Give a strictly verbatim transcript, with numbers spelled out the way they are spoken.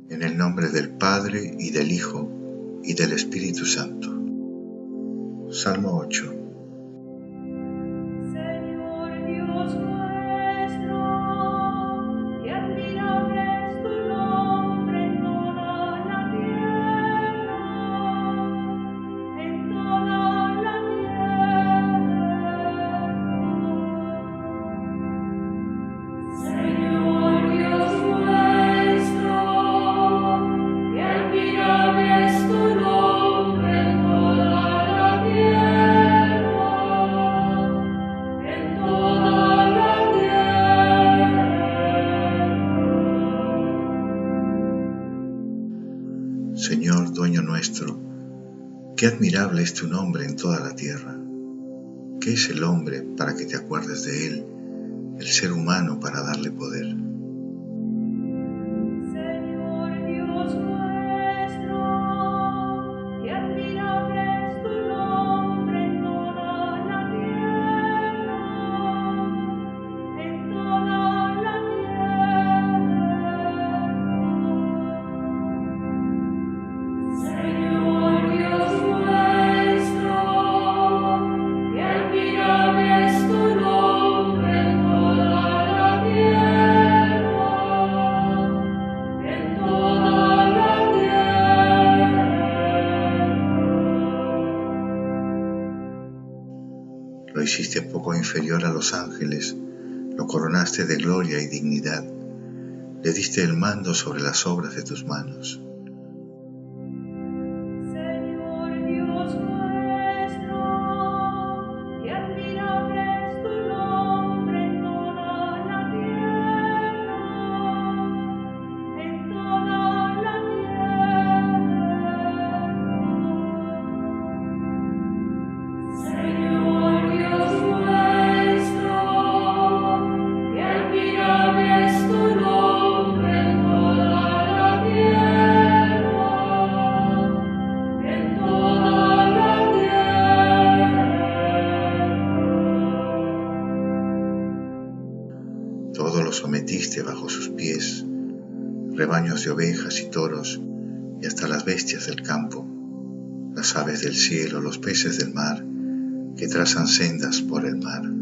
En el nombre del Padre, y del Hijo, y del Espíritu Santo. Salmo ocho. Señor Dios nuestro, qué admirable es tu nombre en toda la tierra, en toda la tierra. Señor Dios nuestro, qué admirable es tu nombre en toda la tierra, en toda la tierra. Señor, dueño nuestro, qué admirable es tu nombre en toda la tierra. ¿Qué es el hombre para que te acuerdes de él, el ser humano para darle poder? Señor Dios nuestro, qué admirable es tu nombre en toda la tierra, en toda la tierra. Señor Dios nuestro, qué admirable es tu nombre en toda la tierra, en toda la tierra. Lo hiciste poco inferior a los ángeles, lo coronaste de gloria y dignidad, le diste el mando sobre las obras de tus manos. Señor Dios nuestro, qué admirable es tu nombre en toda la tierra, en toda la tierra. Señor Dios nuestro, qué admirable es tu nombre en toda la tierra, en toda la tierra. Todo lo sometiste bajo sus pies, rebaños de ovejas y toros, y hasta las bestias del campo, las aves del cielo, los peces del mar, que trazan sendas por el mar.